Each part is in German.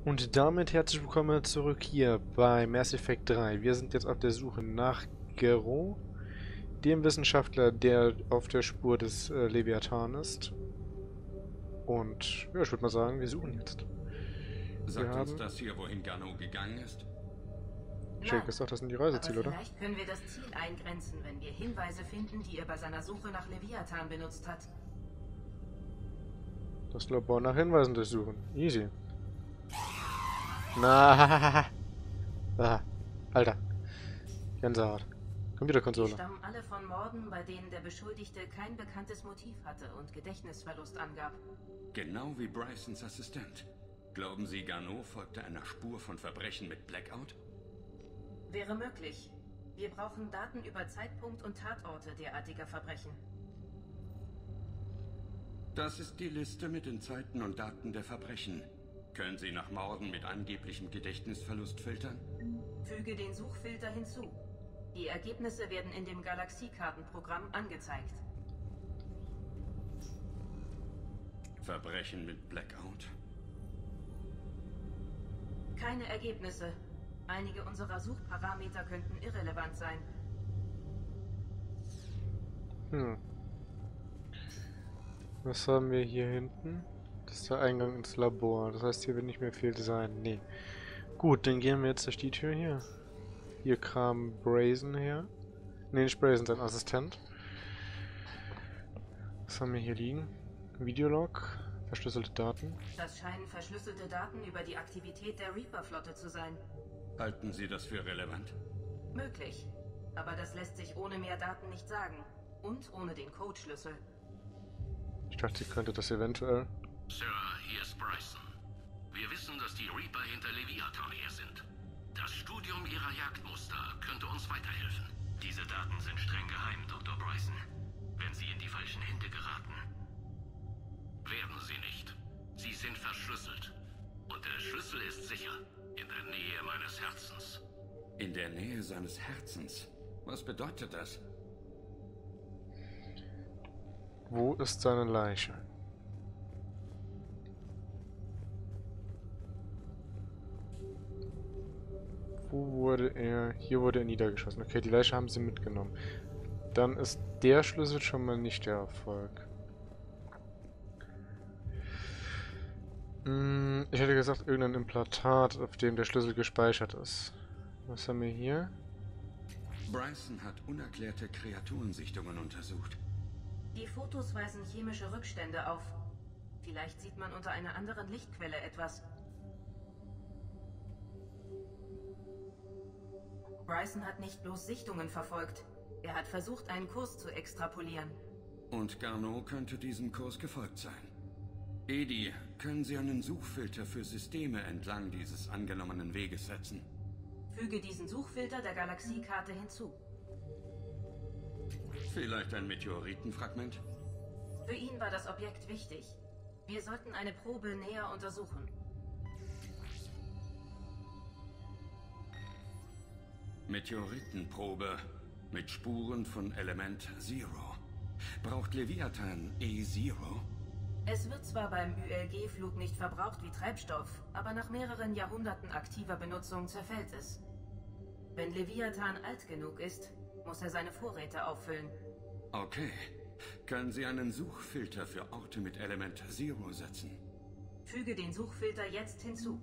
Und damit herzlich willkommen zurück hier bei Mass Effect 3. Wir sind jetzt auf der Suche nach Gero, dem Wissenschaftler, der auf der Spur des Leviathan ist. Und ja, ich würde mal sagen, wir suchen jetzt. Wir Sagt uns haben... das hier, wohin Garneau gegangen ist? Jake Nein, ist doch, das sind die aber Reiseziele, oder? vielleicht können wir das Ziel eingrenzen, wenn wir Hinweise finden, die er bei seiner Suche nach Leviathan benutzt hat. Das Labor nach Hinweisen durchsuchen. Easy. Na, ah, Alter. Gänsehaut. Die Computerkonsole. stammen alle von Morden, bei denen der Beschuldigte kein bekanntes Motiv hatte und Gedächtnisverlust angab. Genau wie Brysons Assistent. Glauben Sie, Garneau folgte einer Spur von Verbrechen mit Blackout? Wäre möglich. Wir brauchen Daten über Zeitpunkt und Tatorte derartiger Verbrechen. Das ist die Liste mit den Zeiten und Daten der Verbrechen. Können Sie nach Morden mit angeblichem Gedächtnisverlust filtern? Füge den Suchfilter hinzu. Die Ergebnisse werden in dem Galaxiekartenprogramm angezeigt. Verbrechen mit Blackout? Keine Ergebnisse. Einige unserer Suchparameter könnten irrelevant sein. Was haben wir hier hinten? Das ist der Eingang ins Labor. Das heißt, hier wird nicht mehr viel sein. Nee. Gut, dann gehen wir jetzt durch die Tür hier. Hier kam Brazen her. Ne, nicht Brazen, sein Assistent. Was haben wir hier liegen? Videolog. Verschlüsselte Daten. Das scheinen verschlüsselte Daten über die Aktivität der Reaper-Flotte zu sein. Halten Sie das für relevant? Möglich. Aber das lässt sich ohne mehr Daten nicht sagen. Und ohne den Codeschlüssel. Ich dachte, sie könnte das eventuell. Sir, hier ist Bryson. Wir wissen, dass die Reaper hinter Leviathan her sind. Das Studium ihrer Jagdmuster könnte uns weiterhelfen. Diese Daten sind streng geheim, Dr. Bryson. Wenn sie in die falschen Hände geraten, werden sie nicht. Sie sind verschlüsselt. Und der Schlüssel ist sicher. In der Nähe meines Herzens. In der Nähe seines Herzens? Was bedeutet das? Wo ist seine Leiche? Wo wurde er... Hier wurde er niedergeschossen. Okay, die Leiche haben sie mitgenommen. Dann ist der Schlüssel schon mal nicht der Erfolg. Ich hätte gesagt, irgendein Implantat, auf dem der Schlüssel gespeichert ist. Was haben wir hier? Bryson hat unerklärte Kreaturensichtungen untersucht. Die Fotos weisen chemische Rückstände auf. Vielleicht sieht man unter einer anderen Lichtquelle etwas. Bryson hat nicht bloß Sichtungen verfolgt. Er hat versucht, einen Kurs zu extrapolieren. Und Garneau könnte diesem Kurs gefolgt sein. Edi, können Sie einen Suchfilter für Systeme entlang dieses angenommenen Weges setzen? Füge diesen Suchfilter der Galaxiekarte hinzu. Vielleicht ein Meteoritenfragment? Für ihn war das Objekt wichtig. Wir sollten eine Probe näher untersuchen. Meteoritenprobe mit Spuren von Element Zero. Braucht Leviathan E-Zero? Es wird zwar beim ULG-Flug nicht verbraucht wie Treibstoff, aber nach mehreren Jahrhunderten aktiver Benutzung zerfällt es. Wenn Leviathan alt genug ist, muss er seine Vorräte auffüllen. Okay. Können Sie einen Suchfilter für Orte mit Element Zero setzen? Füge den Suchfilter jetzt hinzu.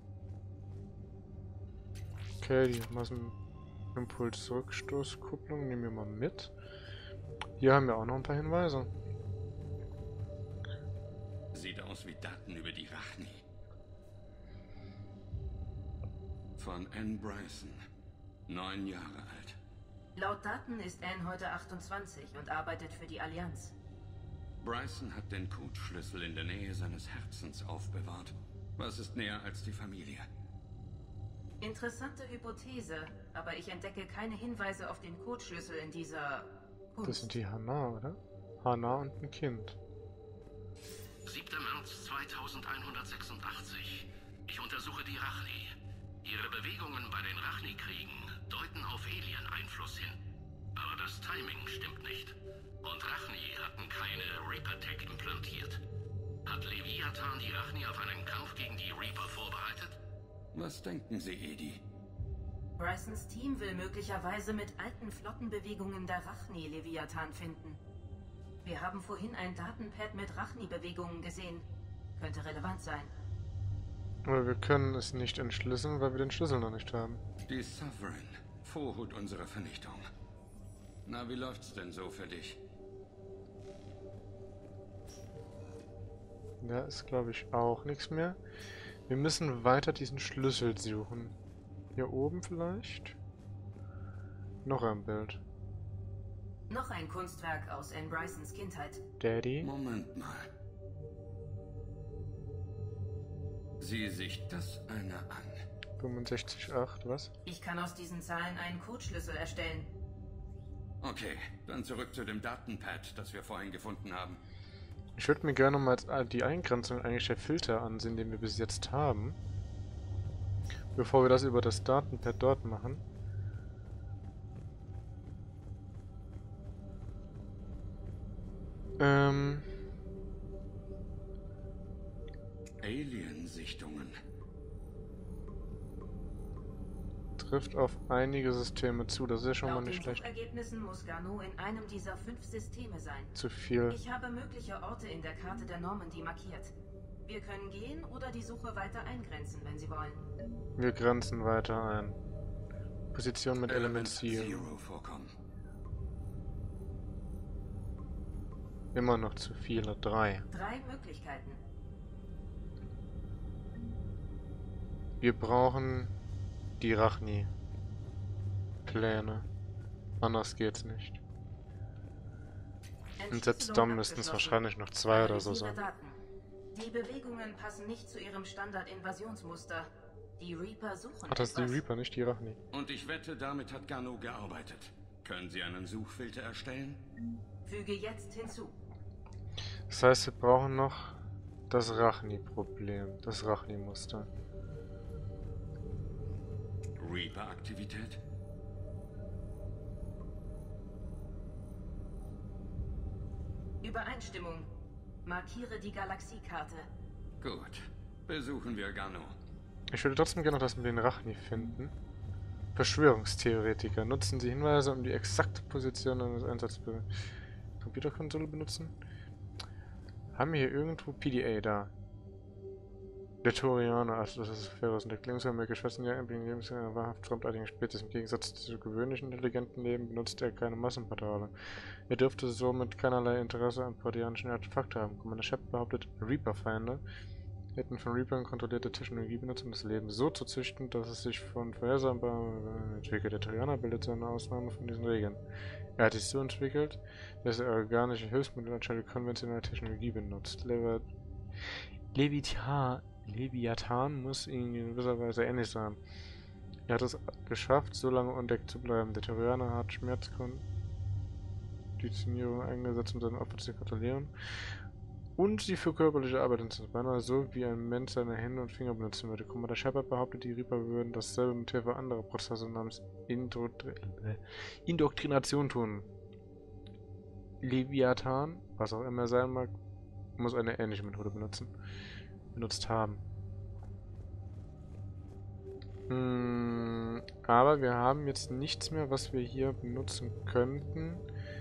Okay, die Massenimpulsrückstoßkupplung nehmen wir mal mit. Hier haben wir auch noch ein paar Hinweise. Sieht aus wie Daten über die Rachni. Von Anne Bryson. 9 Jahre alt. Laut Daten ist Anne heute 28 und arbeitet für die Allianz. Bryson hat den Codeschlüssel in der Nähe seines Herzens aufbewahrt. Was ist näher als die Familie? Interessante Hypothese, aber ich entdecke keine Hinweise auf den Codeschlüssel in dieser Kunst. Das sind die Hannah, oder? Hannah und ein Kind. 7. März 2186. Ich untersuche die Rachni. Ihre Bewegungen bei den Rachni-Kriegen deuten auf Alien-Einfluss hin. Aber das Timing stimmt nicht. Und Rachni hatten keine Reaper-Tech implantiert. Hat Leviathan die Rachni auf einen Kampf gegen die Reaper vorbereitet? Was denken Sie, Edie? Brysons Team will möglicherweise mit alten Flottenbewegungen der Rachni-Leviathan finden. Wir haben vorhin ein Datenpad mit Rachni-Bewegungen gesehen. Könnte relevant sein. Aber wir können es nicht entschlüsseln, weil wir den Schlüssel noch nicht haben. Die Sovereign, Vorhut unserer Vernichtung. Na, wie läuft's denn so für dich? Da ist, glaube ich, auch nichts mehr. Wir müssen weiter diesen Schlüssel suchen. Hier oben vielleicht? Noch ein Bild. Noch ein Kunstwerk aus Anne Brysons Kindheit. Daddy? Moment mal. Sieh sich das eine an. 65,8, was? Ich kann aus diesen Zahlen einen Codeschlüssel erstellen. Okay, dann zurück zu dem Datenpad, das wir vorhin gefunden haben. Ich würde mir gerne mal die Eingrenzung eigentlich der Filter ansehen, den wir bis jetzt haben. Bevor wir das über das Datenpad dort machen. Alien-Sichtungen. Trifft auf einige Systeme zu, das ist ja schon mal Laut nicht den schlecht. Suchergebnissen muss Garneau in einem dieser 5 Systeme sein. Zu viel. Ich habe mögliche Orte in der Karte der Normandy markiert. Wir können gehen oder die Suche weiter eingrenzen, wenn Sie wollen. Wir grenzen weiter ein. Position mit Element Zero. vorkommen. Immer noch zu viele. 3. 3 Möglichkeiten. Wir brauchen die Rachni-Pläne. Anders geht's nicht. Und selbst dann müssten es wahrscheinlich noch 2 oder so sein. Daten. Die Bewegungen passen nicht zu ihrem Standard-Invasionsmuster. Die Reaper suchen Ach, das ist die etwas. Reaper, nicht die Rachni. Und ich wette, damit hat Garneau gearbeitet. Können Sie einen Suchfilter erstellen? Füge jetzt hinzu. Das heißt, wir brauchen noch das Rachni-Problem, das Rachni-Muster. Reaper-Aktivität? Übereinstimmung. Markiere die Galaxiekarte. Gut. Besuchen wir Garneau. Ich würde trotzdem gerne noch das mit den Rachni finden. Verschwörungstheoretiker. Nutzen Sie Hinweise, um die exakte Position eines Einsatzbereichs. Computerkonsole benutzen? Haben wir hier irgendwo PDA da? Der Torianer, also das ist Ferus, und der Klingsvermöge Schwestern ja einer wahrhaft fremdartigen Spezies. Im Gegensatz zu gewöhnlichen intelligenten Leben benutzt er keine Massenportale. Er dürfte somit keinerlei Interesse an portianischen Artefakten haben. Commander Shep behauptet, Reaper-Feinde hätten von Reapern kontrollierte Technologie benutzt, um das Leben so zu züchten, dass es sich von vorhersagbar entwickelt. Der Torianer bildet seine Ausnahme von diesen Regeln. Er hat sich so entwickelt, dass er organische Hilfsmittel anstelle konventioneller Technologie benutzt. Leviathan muss ihnen in gewisser Weise ähnlich sein. Er hat es geschafft, so lange unentdeckt zu bleiben. Der Torianer hat Schmerzkonditionierung eingesetzt, um seine Opfer zu kontrollieren. Und sie für körperliche Arbeit einzusetzen, beinahe so wie ein Mensch seine Hände und Finger benutzen würde. Commander Shepard behauptet, die Reaper würden dasselbe mit Hilfe anderer Prozesse namens Indoktrination tun. Leviathan, was auch immer er sein mag, muss eine ähnliche Methode benutzt haben. Aber wir haben jetzt nichts mehr, was wir hier benutzen könnten.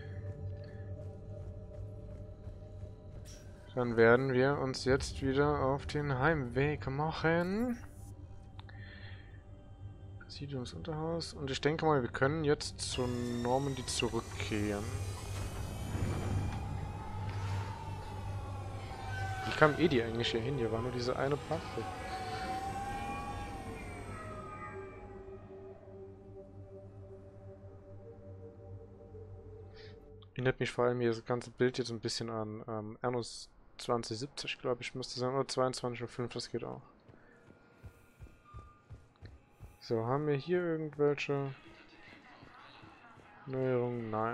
Dann werden wir uns jetzt wieder auf den Heimweg machen. Präsidiumsunterhaus. Und ich denke mal, wir können jetzt zur Normandy zurückkehren. Wie kam Edie eigentlich hier hin? Hier war nur diese eine Plattform. Erinnert mich vor allem hier das ganze Bild jetzt ein bisschen an Ernus 2070, glaube ich, müsste sein. Oder 22.05, das geht auch. So, haben wir hier irgendwelche Neuerungen? Nein.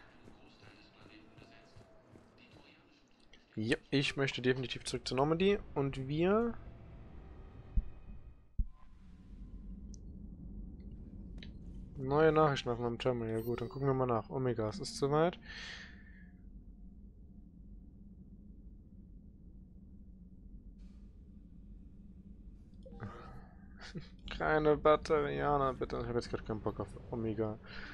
Ja, ich möchte definitiv zurück zur Normandy und wir... Neue Nachrichten auf meinem Terminal. Ja gut, dann gucken wir mal nach. Omega, es ist soweit. Keine Batterianer, bitte. Ich habe jetzt gerade keinen Bock auf Omega.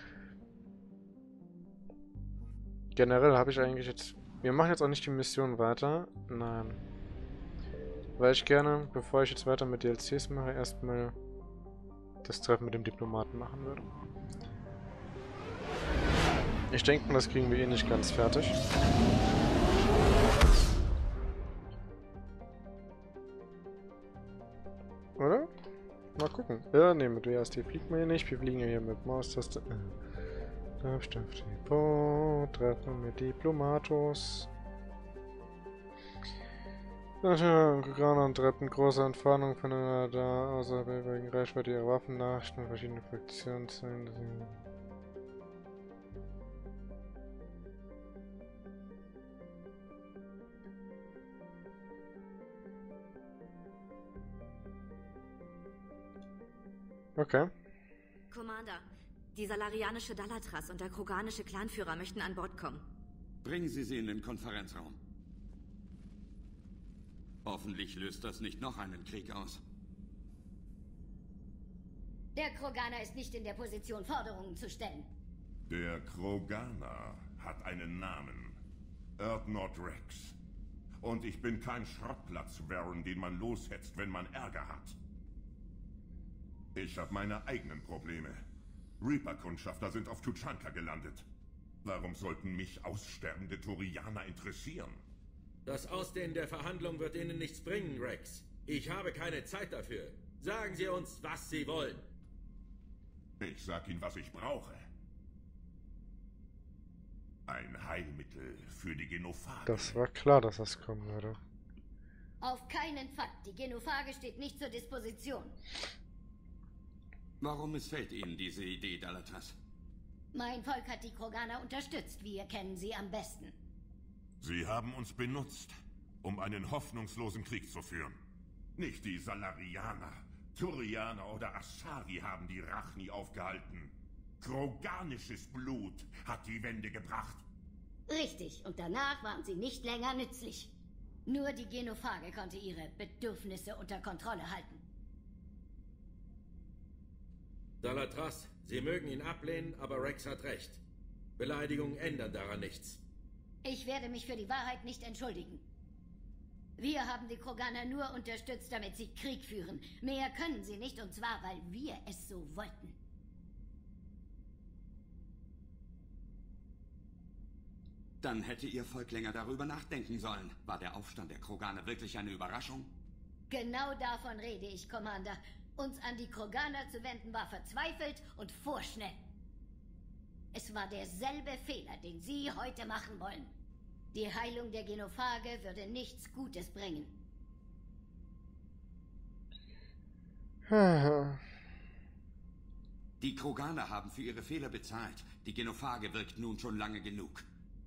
Generell habe ich eigentlich jetzt... Wir machen jetzt auch nicht die Mission weiter. Nein. Weil ich gerne, bevor ich jetzt weiter mit DLCs mache, erstmal das Treffen mit dem Diplomaten machen würde. Ich denke mal, das kriegen wir eh nicht ganz fertig. Oder? Mal gucken. Ja, ne, mit WASD fliegt man hier nicht. Wir fliegen ja hier mit Maustaste. Treffen mit Diplomatus. Kroganer und retten große Entfernung voneinander da, außer wegen Reichweite ihrer Waffen, Nachrichten und verschiedene Fraktionen sein. Okay. Commander, die salarianische Dalatras und der kroganische Clanführer möchten an Bord kommen. Bringen Sie sie in den Konferenzraum. Hoffentlich löst das nicht noch einen Krieg aus. Der Kroganer ist nicht in der Position, Forderungen zu stellen. Der Kroganer hat einen Namen. Erdnot Rex. Und ich bin kein Schrottplatz, Baron, den man loshetzt, wenn man Ärger hat. Ich habe meine eigenen Probleme. Reaper-Kundschafter sind auf Tuchanka gelandet. Warum sollten mich aussterbende Turianer interessieren? Das Ausdehnen der Verhandlung wird Ihnen nichts bringen, Rex. Ich habe keine Zeit dafür. Sagen Sie uns, was Sie wollen. Ich sag Ihnen, was ich brauche. Ein Heilmittel für die Genophage. Das war klar, dass das kommen würde. Auf keinen Fall. Die Genophage steht nicht zur Disposition. Warum missfällt Ihnen diese Idee, Dalatras? Mein Volk hat die Kroganer unterstützt. Wir kennen sie am besten. Sie haben uns benutzt, um einen hoffnungslosen Krieg zu führen. Nicht die Salarianer, Turianer oder Asari haben die Rachni aufgehalten. Kroganisches Blut hat die Wende gebracht. Richtig, und danach waren sie nicht länger nützlich. Nur die Genophage konnte ihre Bedürfnisse unter Kontrolle halten. Dalatras, Sie mögen ihn ablehnen, aber Rex hat recht. Beleidigungen ändern daran nichts. Ich werde mich für die Wahrheit nicht entschuldigen. Wir haben die Kroganer nur unterstützt, damit sie Krieg führen. Mehr können sie nicht, und zwar, weil wir es so wollten. Dann hätte Ihr Volk länger darüber nachdenken sollen. War der Aufstand der Kroganer wirklich eine Überraschung? Genau davon rede ich, Commander. Uns an die Kroganer zu wenden, war verzweifelt und vorschnell. Es war derselbe Fehler, den Sie heute machen wollen. Die Heilung der Genophage würde nichts Gutes bringen. Die Kroganer haben für ihre Fehler bezahlt. Die Genophage wirkt nun schon lange genug.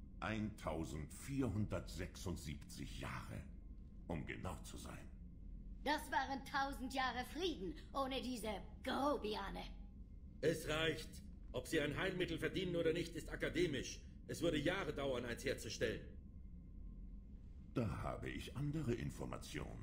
1476 Jahre, um genau zu sein. Das waren 1000 Jahre Frieden, ohne diese Grobiane. Es reicht. Ob Sie ein Heilmittel verdienen oder nicht, ist akademisch. Es würde Jahre dauern, eins herzustellen. Da habe ich andere Informationen.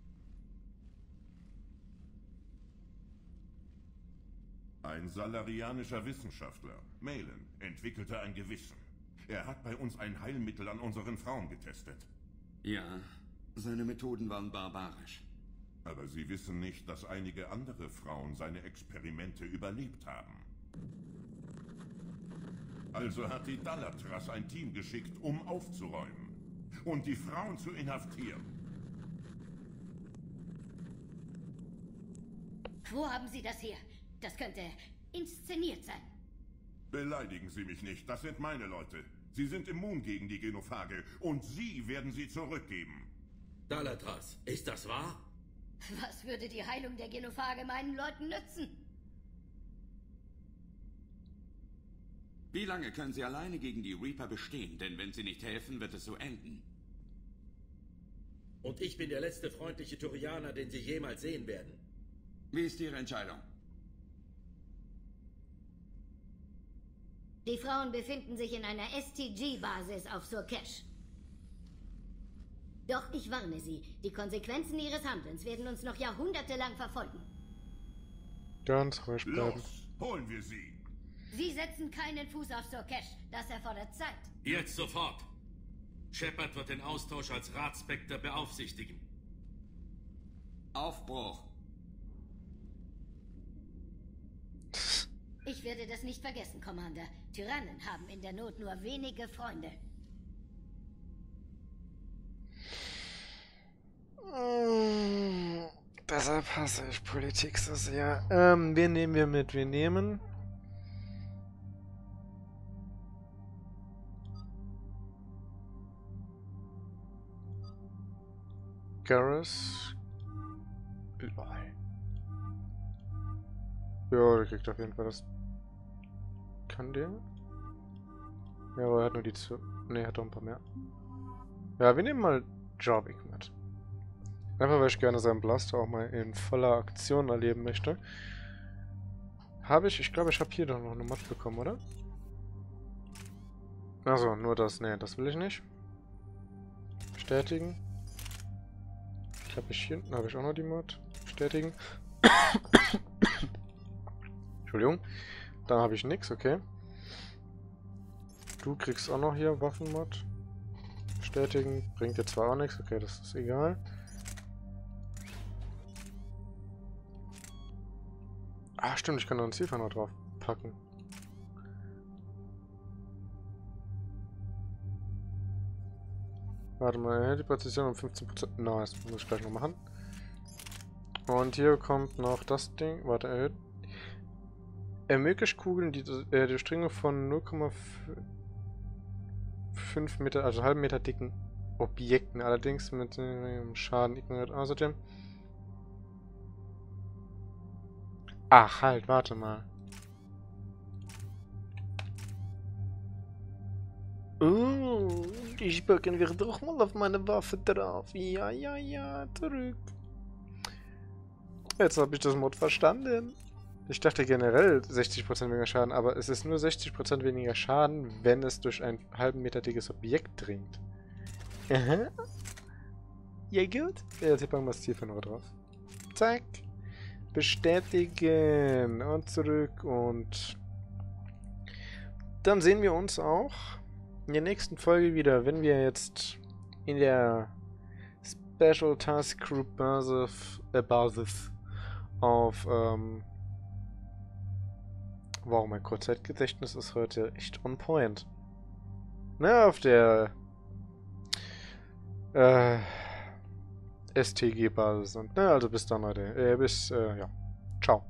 Ein salarianischer Wissenschaftler, Malin, entwickelte ein Gewissen. Er hat bei uns ein Heilmittel an unseren Frauen getestet. Ja, seine Methoden waren barbarisch. Aber Sie wissen nicht, dass einige andere Frauen seine Experimente überlebt haben. Also hat die Dalatras ein Team geschickt, um aufzuräumen und die Frauen zu inhaftieren. Wo haben Sie das her? Das könnte inszeniert sein. Beleidigen Sie mich nicht, das sind meine Leute. Sie sind immun gegen die Genophage und Sie werden sie zurückgeben. Dalatras, ist das wahr? Was würde die Heilung der Genophage meinen Leuten nützen? Wie lange können Sie alleine gegen die Reaper bestehen? Denn wenn Sie nicht helfen, wird es so enden. Und ich bin der letzte freundliche Turianer, den Sie jemals sehen werden. Wie ist Ihre Entscheidung? Die Frauen befinden sich in einer STG-Basis auf Surkesh. Doch ich warne Sie, die Konsequenzen Ihres Handelns werden uns noch jahrhundertelang verfolgen. Ganz ruhig bleiben. Los, holen wir sie. Sie setzen keinen Fuß auf Surkesh. Das erfordert Zeit. Jetzt sofort! Shepard wird den Austausch als Ratspekter beaufsichtigen. Aufbruch. Ich werde das nicht vergessen, Commander. Tyrannen haben in der Not nur wenige Freunde. Deshalb hasse ich Politik so sehr. Wen nehmen wir mit? Wir nehmen... Garrus. Ja, der kriegt auf jeden Fall das. Kann der? Ja, aber er hat nur die zu. Ne, hat doch ein paar mehr. Ja, wir nehmen mal Jorvik mit. Einfach weil ich gerne seinen Blaster auch mal in voller Aktion erleben möchte. Ich glaube, ich habe hier doch noch eine Mod bekommen, oder? Achso, nur das. Ne, das will ich nicht. Bestätigen. Hier hinten habe ich auch noch die Mod. Bestätigen. Entschuldigung. Da habe ich nichts, okay. Du kriegst auch noch hier Waffenmod. Bestätigen. Bringt dir zwar auch nichts, okay, das ist egal. Ah, stimmt, ich kann noch einen Zielfahrer drauf packen. Warte mal, die Präzision um 15%. Nice, muss ich gleich noch machen. Und hier kommt noch das Ding. Warte, erhöht. Ermöglicht Kugeln die Durchdringung von 0,5 Meter, also halben Meter dicken Objekten, allerdings mit Schaden ignoriert. Außerdem. Ach, halt, warte mal. Ich packen wir doch mal auf meine Waffe drauf. Ja, zurück. Jetzt habe ich das Mod verstanden. Ich dachte generell 60% weniger Schaden, aber es ist nur 60% weniger Schaden, wenn es durch ein halben Meter dickes Objekt dringt. Aha. Ja, gut. Jetzt packen wir das Zielfernrohr drauf. Zack. Bestätigen. Und zurück. Und dann sehen wir uns auch in der nächsten Folge wieder, wenn wir jetzt in der Special Task Group Basis auf, wow, mein Kurzzeitgedächtnis ist heute echt on point. Na, auf der STG-Basis. Und na, also bis dann, Leute. Ja. Ciao.